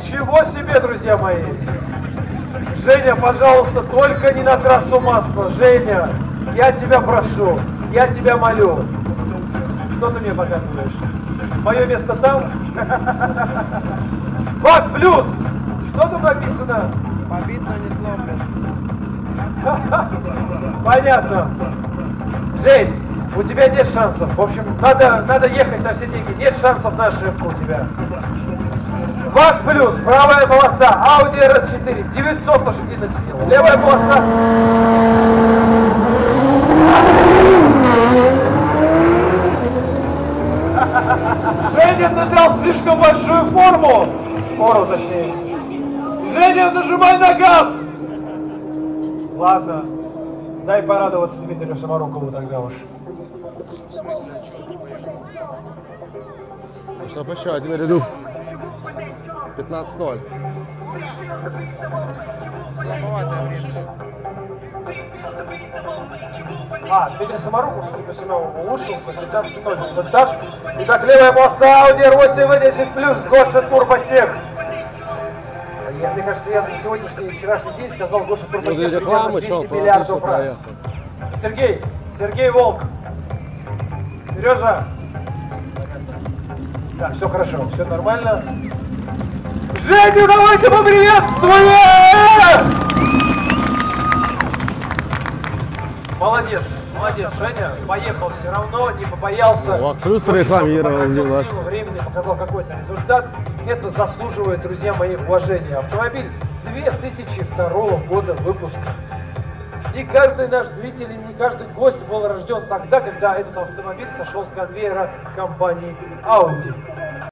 Ничего себе, друзья мои! Женя, пожалуйста, только не на трассу масла. Женя, я тебя прошу, я тебя молю. Что ты мне показываешь? Мое место там? Вот, плюс! Что тут написано? Побит, но не сломлен. Понятно. Жень, у тебя нет шансов. В общем, надо ехать на все деньги. Нет шансов на ошибку у тебя. ВАК плюс, правая полоса, Audi RS4, 900 лошадиных сил. Левая полоса. Женя, ты взял слишком большую фору точнее. Женя, нажимай на газ! Ладно, дай порадоваться Дмитрию Самарукову тогда уж. В смысле, что не поехал? Ну что, по счету теперь иду. 15-0. Слабоватое время. Дмитрий Самаруков, судя по всему, улучшился. 15-0 результат. Итак, левая полоса Audi R8 плюс Гоша Турботех. Мне кажется, я за сегодняшний и вчерашний день сказал Гоша Турботех примерно 200 миллиардов раз. Сергей Волк. Сережа. Да, все хорошо, все нормально. Женю, давайте поприветствуем! Молодец, Женя, поехал все равно, не побоялся. ВАК плюс рекламировал вас. Временно показал какой-то результат. Это заслуживает, друзья мои, уважения. Автомобиль 2002 года выпуска. Не каждый наш зритель, не каждый гость был рожден тогда, когда этот автомобиль сошел с конвейера компании Audi.